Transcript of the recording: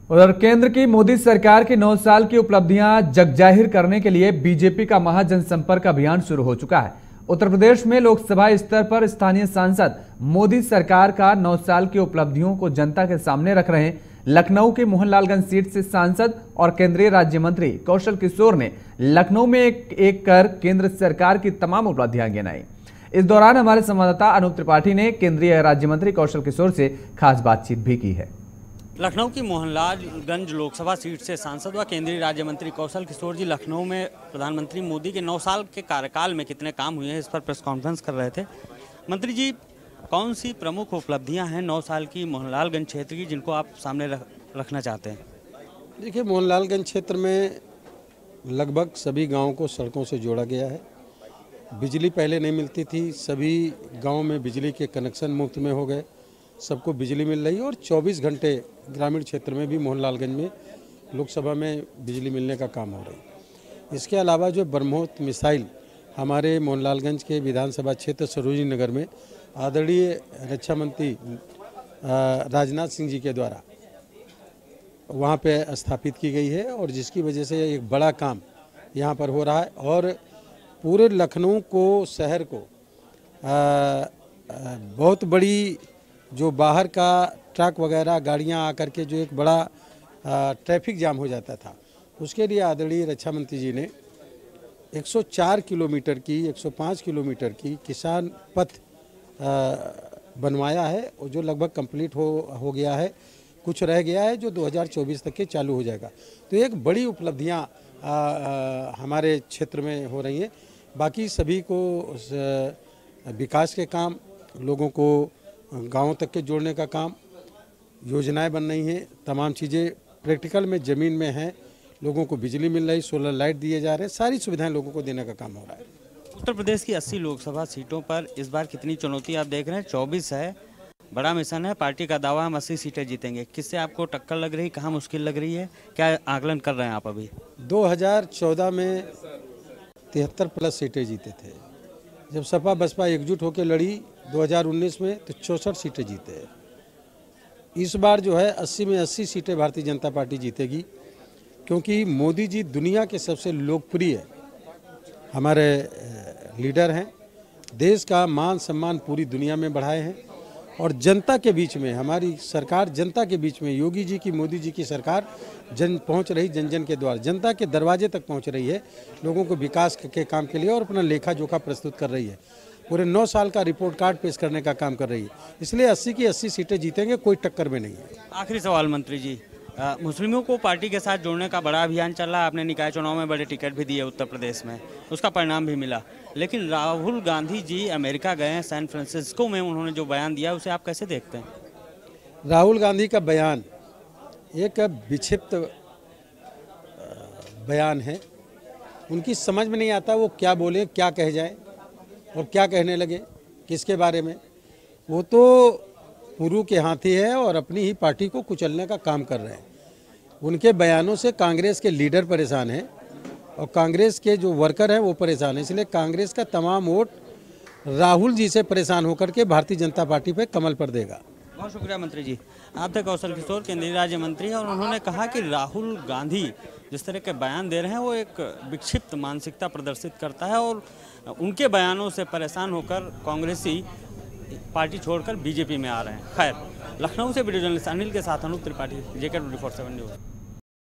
उधर केंद्र की मोदी सरकार की 9 साल की उपलब्धियां जगजाहिर करने के लिए बीजेपी का महाजनसंपर्क अभियान शुरू हो चुका है। उत्तर प्रदेश में लोकसभा स्तर पर स्थानीय सांसद मोदी सरकार का 9 साल की उपलब्धियों को जनता के सामने रख रहे हैं। लखनऊ के मोहनलालगंज सीट से सांसद और केंद्रीय राज्य मंत्री कौशल किशोर ने लखनऊ में एक कर केंद्र सरकार की तमाम उपलब्धियां गिनाई। इस दौरान हमारे संवाददाता अनूप त्रिपाठी ने केंद्रीय राज्य मंत्री कौशल किशोर से खास बातचीत भी की है। लखनऊ की मोहनलालगंज लोकसभा सीट से सांसद व केंद्रीय राज्य मंत्री कौशल किशोर जी लखनऊ में प्रधानमंत्री मोदी के 9 साल के कार्यकाल में कितने काम हुए हैं इस पर प्रेस कॉन्फ्रेंस कर रहे थे। मंत्री जी, कौन सी प्रमुख उपलब्धियां हैं 9 साल की मोहनलालगंज क्षेत्र की जिनको आप सामने रखना चाहते हैं? देखिए, मोहनलालगंज क्षेत्र में लगभग सभी गाँव को सड़कों से जोड़ा गया है। बिजली पहले नहीं मिलती थी, सभी गाँव में बिजली के कनेक्शन मुफ्त में हो गए, सबको बिजली मिल रही है और 24 घंटे ग्रामीण क्षेत्र में भी मोहनलालगंज में लोकसभा में बिजली मिलने का काम हो रहा है। इसके अलावा जो ब्रह्मोस मिसाइल हमारे मोहनलालगंज के विधानसभा क्षेत्र सरोजनी नगर में आदरणीय रक्षा मंत्री राजनाथ सिंह जी के द्वारा वहाँ पे स्थापित की गई है और जिसकी वजह से एक बड़ा काम यहाँ पर हो रहा है और पूरे लखनऊ को शहर को बहुत बड़ी जो बाहर का ट्रक वगैरह गाड़ियां आकर के जो एक बड़ा ट्रैफिक जाम हो जाता था, उसके लिए आदरणीय रक्षा मंत्री जी ने 104 किलोमीटर की 105 किलोमीटर की किसान पथ बनवाया है और जो लगभग कंप्लीट हो गया है। कुछ रह गया है जो 2024 तक के चालू हो जाएगा। तो एक बड़ी उपलब्धियां हमारे क्षेत्र में हो रही हैं। बाकी सभी को विकास के काम, लोगों को गांवों तक के जोड़ने का काम, योजनाएं बन रही हैं, तमाम चीज़ें प्रैक्टिकल में ज़मीन में हैं, लोगों को बिजली मिल रही, सोलर लाइट दिए जा रहे हैं, सारी सुविधाएं लोगों को देने का काम हो रहा है। उत्तर प्रदेश की 80 लोकसभा सीटों पर इस बार कितनी चुनौती आप देख रहे हैं? 24 है, बड़ा मिशन है, पार्टी का दावा हम 80 सीटें जीतेंगे। किससे आपको टक्कर लग रही, कहाँ मुश्किल लग रही है, क्या आकलन कर रहे हैं आप अभी? 2014 में 73+ सीटें जीते थे। जब सपा बसपा एकजुट होकर लड़ी 2019 में तो 64 सीटें जीते। इस बार जो है 80 में 80 सीटें भारतीय जनता पार्टी जीतेगी, क्योंकि मोदी जी दुनिया के सबसे लोकप्रिय हमारे लीडर हैं। देश का मान सम्मान पूरी दुनिया में बढ़ाए हैं और जनता के बीच में हमारी सरकार, जनता के बीच में योगी जी की, मोदी जी की सरकार पहुंच रही, जन जन के द्वार, जनता के दरवाजे तक पहुंच रही है, लोगों को विकास के काम के लिए और अपना लेखा जोखा प्रस्तुत कर रही है। पूरे 9 साल का रिपोर्ट कार्ड पेश करने का काम कर रही है। इसलिए 80 की 80 सीटें जीतेंगे, कोई टक्कर में नहीं है। आखिरी सवाल मंत्री जी, मुस्लिमों को पार्टी के साथ जोड़ने का बड़ा अभियान चल रहा है। आपने निकाय चुनाव में बड़े टिकट भी दिए उत्तर प्रदेश में, उसका परिणाम भी मिला। लेकिन राहुल गांधी जी अमेरिका गए हैं, सैन फ्रांसिस्को में उन्होंने जो बयान दिया उसे आप कैसे देखते हैं? राहुल गांधी का बयान एक विक्षिप्त बयान है। उनकी समझ में नहीं आता वो क्या बोले, क्या कह जाए और क्या कहने लगे, किसके बारे में। वो तो पुरु के हाथी है और अपनी ही पार्टी को कुचलने का काम कर रहे हैं। उनके बयानों से कांग्रेस के लीडर परेशान हैं और कांग्रेस के जो वर्कर हैं वो परेशान हैं। इसलिए कांग्रेस का तमाम वोट राहुल जी से परेशान होकर के भारतीय जनता पार्टी पे कमल पर देगा। बहुत शुक्रिया मंत्री जी। आप थे कौशल किशोर, केंद्रीय राज्य मंत्री हैं, और उन्होंने कहा कि राहुल गांधी जिस तरह के बयान दे रहे हैं वो एक विक्षिप्त मानसिकता प्रदर्शित करता है और उनके बयानों से परेशान होकर कांग्रेसी पार्टी छोड़कर बीजेपी में आ रहे हैं। खैर, लखनऊ से वीडियो जर्नलिस्ट अनिल के साथ अनूप त्रिपाठी, JK 24/7 न्यूज़।